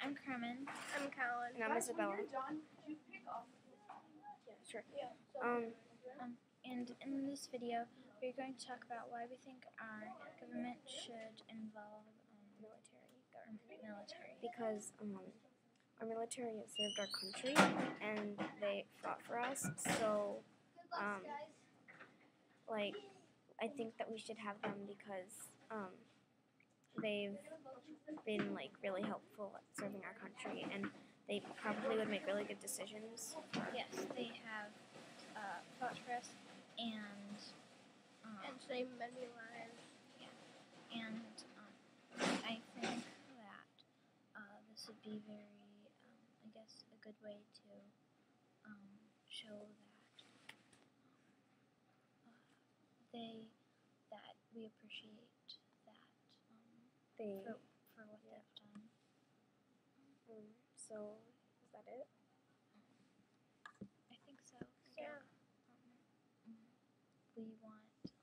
I'm Carmen. I'm Colin. And I'm Isabella. Sure. And in this video, we're going to talk about why we think our government should involve military. Because our military has served our country and they fought for us. So, I think that we should have them because they've been really helpful at serving our country, and they probably would make really good decisions. Yes, they have fought for us and saved many lives. And I think that this would be very, I guess, a good way to show that we appreciate that for what they've done. So, is that it? I think so. Yeah. We want